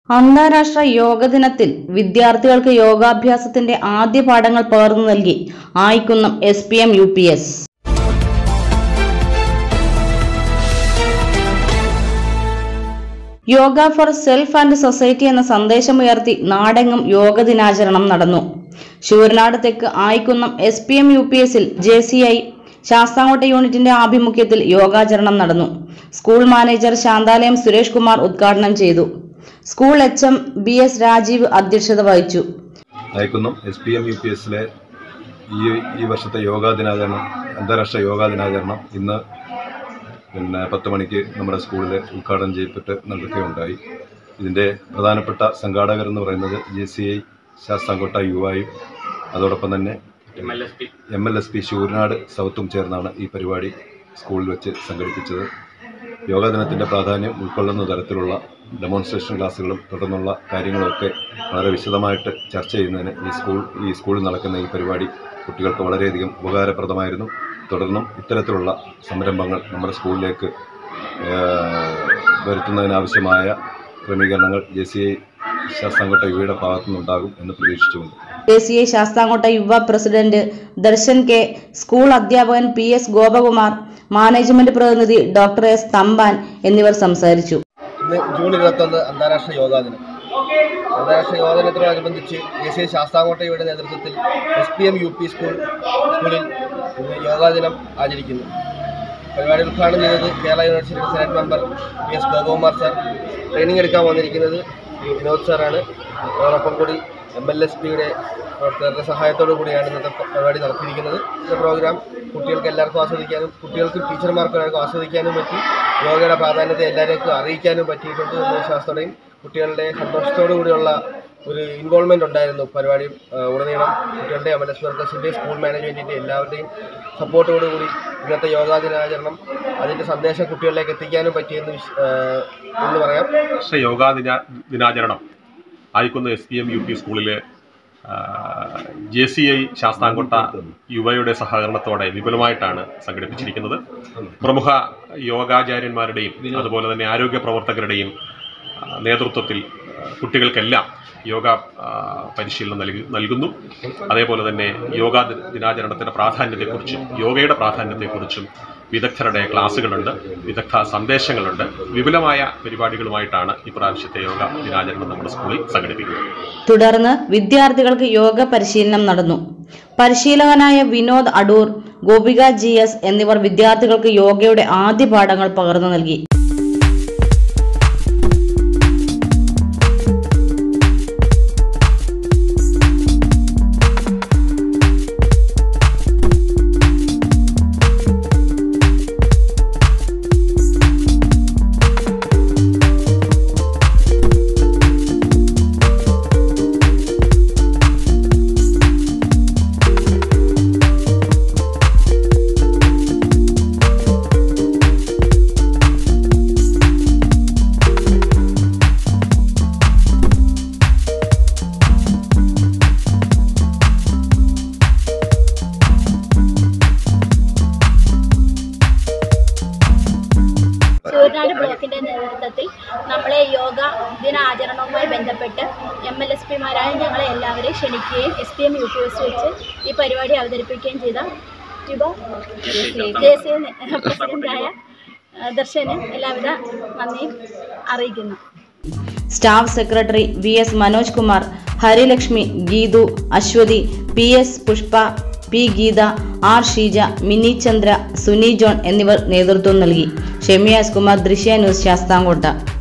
അന്താരാഷ്ട്ര യോഗ ദിനത്തിൽ വിദ്യാർത്ഥികൾക്ക് യോഗാഭ്യാസത്തിന്റെ ആദ്യ പാഠങ്ങൾ പകർന്നു നൽകി Ayikkunnam SPM UPS. Yoga for self and society എന്ന സന്ദേശമുയർത്തി നാടെങ്ങും യോഗ ദിനാചരണം നടന്നു. ശൂരനാട് തെക്ക് ആയിക്കുന്നം SPM UPSൽ JCI ശാസ്താംകോട്ട യൂണിറ്റിന്റെ ആഭിമുഖ്യത്തിൽ യോഗാചരണം നടന്നു. സ്കൂൾ മാനേജർ ശാന്താലയം സുരേഷ് കുമാർ ഉദ്ഘാടനം ചെയ്തു. സ്കൂൾ HM BS രാജീവ് അധ്യക്ഷത വഹിച്ചു. ആയിക്കുന്നം SPM UPSലെ ഈ വർഷത്തെ യോഗാ ദിനാചരണം, അന്താരാഷ്ട്ര യോഗാ ദിനാചരണം ഇന്ന് 10 മണിക്ക് നമ്മുടെ സ്കൂളിൽ ഉദ്ഘാടനം ചെയ്യപ്പെട്ട് നടക്കുകയുണ്ടായി. ഇതിൻ്റെ പ്രധാനപ്പെട്ട സംഘാടകർ എന്ന് പറയുന്നത് JCI ശാസ്താംകോട്ട യുവായും അതോടൊപ്പം തന്നെ MLSP ശൂരനാട് സൗത്തും ചേർന്നാണ് ഈ പരിപാടി സ്കൂളിൽ വെച്ച് സംഘടിപ്പിച്ചത്. യോഗാ ദിനത്തിൻ്റെ പ്രാധാന്യം ഉൾക്കൊള്ളുന്ന തരത്തിലുള്ള ഡെമോൺസ്ട്രേഷൻ ക്ലാസ്സുകളും തുടർന്നുള്ള കാര്യങ്ങളുമൊക്കെ വളരെ വിശദമായിട്ട് ചർച്ച ചെയ്യുന്നതിന് ഈ സ്കൂളിൽ നടക്കുന്ന ഈ പരിപാടി കുട്ടികൾക്ക് വളരെയധികം ഉപകാരപ്രദമായിരുന്നു. തുടർന്നും ഇത്തരത്തിലുള്ള സംരംഭങ്ങൾ നമ്മുടെ സ്കൂളിലേക്ക് വരുത്തുന്നതിനാവശ്യമായ ക്രമീകരണങ്ങൾ JCI ശാസ്താംകോട്ട യുവയുടെ ഭാഗത്തുനിന്നുണ്ടാകും എന്ന് പ്രതീക്ഷിച്ചുകൊണ്ട് JCI ശാസ്താംകോട്ട യുവ പ്രസിഡന്റ് ദർശൻ K, സ്കൂൾ അധ്യാപകൻ PS ഗോപകുമാർ, മാനേജ്മെന്റ് പ്രതിനിധി Dr. S. തമ്പാൻ എന്നിവർ സംസാരിച്ചു. ഇന്ന് ജൂൺ 21 അന്താരാഷ്ട്ര യോഗാ ദിനം. അന്താരാഷ്ട്ര യോഗാ ദിനത്തോടനുബന്ധിച്ച് JCI ശാസ്താംകോട്ട യുവയുടെ നേതൃത്വത്തിൽ SPM UP സ്കൂളിൽ യോഗാ ദിനം ആചരിക്കുന്നു. പരിപാടി ഉദ്ഘാടനം ചെയ്തത് കേരള യൂണിവേഴ്സിറ്റിയുടെ senate member PS Gopakumar sir. Training എടുക്കാൻ വന്നിരിക്കുന്നത് വിനോദ് സാറാണ്. അതോടൊപ്പം കൂടി MLSPയുടെ പ്രവർത്തകരുടെ സഹായത്തോടു കൂടിയാണ് ഇന്നത്തെ പരിപാടി നടത്തിയിരിക്കുന്നത്. ഈ പ്രോഗ്രാം കുട്ടികൾക്ക് എല്ലാവർക്കും ആസ്വദിക്കാനും കുട്ടികൾക്കും ടീച്ചർമാർക്കും എല്ലാവർക്കും ആസ്വദിക്കാനും പറ്റി. യോഗയുടെ പ്രാധാന്യത്തെ എല്ലാവർക്കും അറിയിക്കാനും പറ്റിയിട്ടുണ്ട് എന്ന വിശ്വാസത്തോടെയും കുട്ടികളുടെ സന്തോഷത്തോടു കൂടിയുള്ള ഒരു ഇൻവോൾവ്മെൻ്റ് ഉണ്ടായിരുന്നു പരിപാടി ഉടനീളം. കുട്ടികളുടെ MLSP വർക്കേഴ്സിൻ്റെയും സ്കൂൾ മാനേജ്മെൻറ്റിൻ്റെ എല്ലാവരുടെയും സപ്പോർട്ടോടുകൂടി ഇന്നത്തെ യോഗാ ദിനാചരണം അതിൻ്റെ സന്ദേശം കുട്ടികളിലേക്ക് എത്തിക്കാനും പറ്റിയെന്ന് പറയാം. യോഗാ ദിനാചരണം ആയിക്കുന്ന SPM UP സ്കൂളിലെ JCI ശാസ്താംകോട്ട യുവയുടെ സഹകരണത്തോടെ വിപുലമായിട്ടാണ് സംഘടിപ്പിച്ചിരിക്കുന്നത്. പ്രമുഖ യോഗാചാര്യന്മാരുടെയും അതുപോലെ തന്നെ ആരോഗ്യ പ്രവർത്തകരുടെയും നേതൃത്വത്തിൽ കുട്ടികൾക്കെല്ലാം യോഗ പരിശീലനം നൽകുന്നു. അതേപോലെ തന്നെ യോഗാ ദിനാചരണത്തിൻ്റെ പ്രാധാന്യത്തെക്കുറിച്ചും യോഗയുടെ പ്രാധാന്യത്തെക്കുറിച്ചും വിദഗ്ധരുടെ ക്ലാസ്സുകളുണ്ട്, വിദഗ്ധ സന്ദേശങ്ങളുണ്ട്. വിപുലമായ പരിപാടികളുമായിട്ടാണ് ഇപ്രാവശ്യത്തെ യോഗ ദിനാചരണം നമ്മുടെ സ്കൂളിൽ സംഘടിപ്പിക്കുന്നത്. തുടർന്ന് വിദ്യാർത്ഥികൾക്ക് യോഗ പരിശീലനം നടന്നു. പരിശീലകനായ വിനോദ് അടൂർ, ഗോപിക GS എന്നിവർ വിദ്യാർത്ഥികൾക്ക് യോഗയുടെ ആദ്യ പാഠങ്ങൾ പകർന്നു നൽകി. ശൂരനാട് ബ്ലോക്കിൻ്റെ നേതൃത്വത്തിൽ നമ്മളെ യോഗ ദിനാചരണവുമായി ബന്ധപ്പെട്ട് MLSPമാരായ ഞങ്ങളെ എല്ലാവരെയും ക്ഷണിക്കുകയും SPM UPS വെച്ച് ഈ പരിപാടി അവതരിപ്പിക്കുകയും ചെയ്ത JCI പ്രസിഡന്റായ ദർശന് എല്ലാവിധ നന്ദിയും അറിയിക്കുന്നു. Staff secretary VS Manoj Kumar, Harilakshmi, Geethu, Aswathi, PS Pushpa, P Geetha, R Sheeja, Mini Chandra, Suni John എന്നിവർ നേതൃത്വം നൽകി. ഷെമിയാസ് കുമാർ, ദൃശ്യ ന്യൂസ്, ശാസ്താംകോട്ട.